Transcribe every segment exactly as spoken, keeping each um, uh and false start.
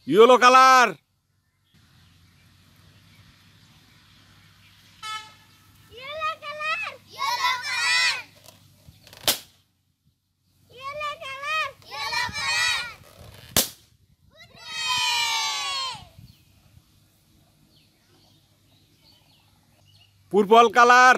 Yellow colour. Purple color.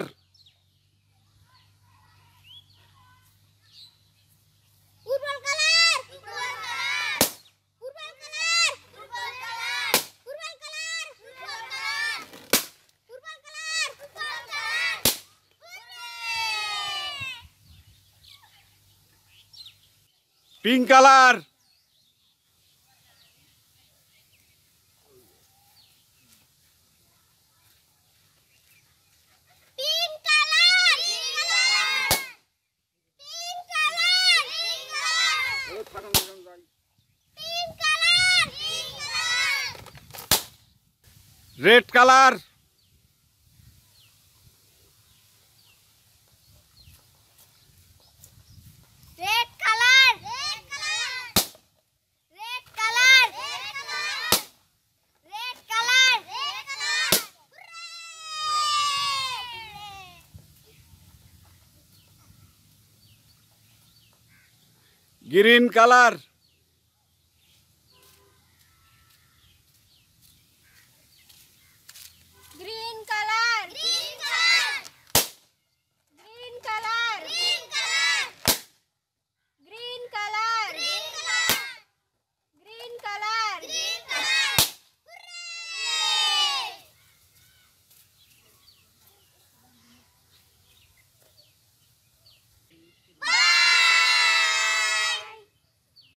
Pink color. Red color. Red color. Red color. Red color. Red color. Red color. Red color. Green color.